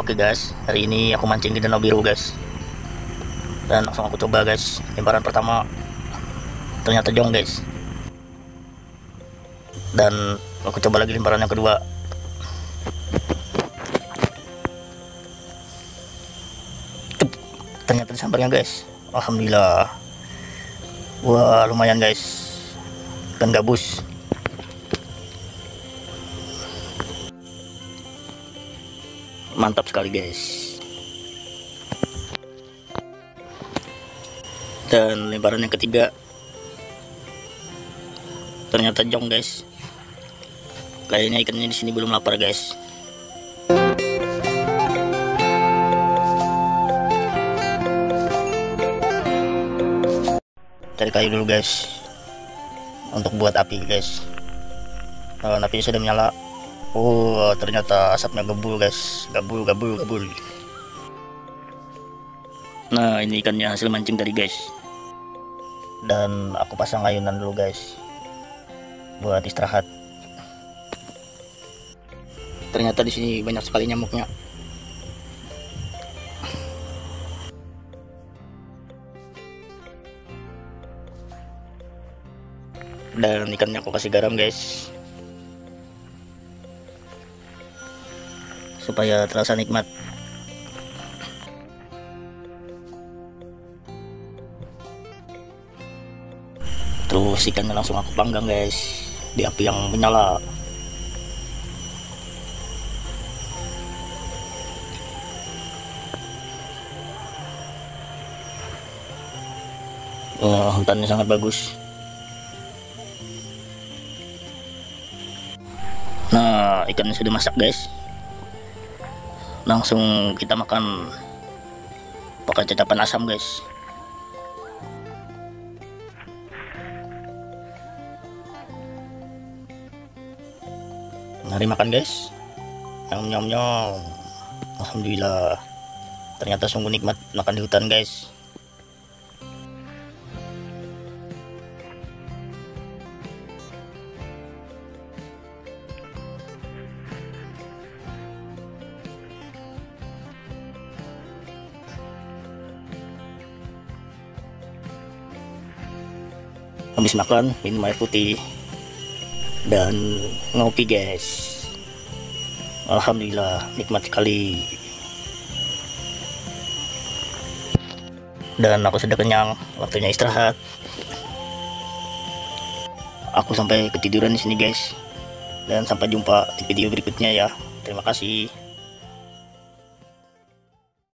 Oke guys, hari ini aku mancing di Danau Biru guys. Dan langsung aku coba guys. Lemparan pertama ternyata jong guys. Dan aku coba lagi lemparan yang kedua. Tup, ternyata disambarnya guys. Alhamdulillah. Wah, lumayan guys. Ikan gabus. Mantap sekali guys. Dan lemparan yang ketiga ternyata jong guys. Kayaknya ikannya di sini belum lapar guys. Cari kayu dulu guys untuk buat api guys. Dan apinya sudah menyala. Oh, ternyata asapnya gebul guys. Gabul. Nah, ini ikannya hasil mancing tadi guys. Dan aku pasang ayunan dulu guys buat istirahat. Ternyata di sini banyak sekali nyamuknya. Dan ikannya aku kasih garam guys, supaya terasa nikmat. Terus ikannya langsung aku panggang guys di api yang menyala. Hutannya sangat bagus. Nah, ikannya sudah masak guys. Langsung kita makan pakai cacapan asam guys. Mari makan guys. Nyom. Alhamdulillah. Ternyata sungguh nikmat makan di hutan guys. Habis makan, minum air putih dan ngopi guys. Alhamdulillah, nikmat sekali. Dan aku sudah kenyang, waktunya istirahat. Aku sampai ketiduran di sini guys. Dan sampai jumpa di video berikutnya ya. Terima kasih.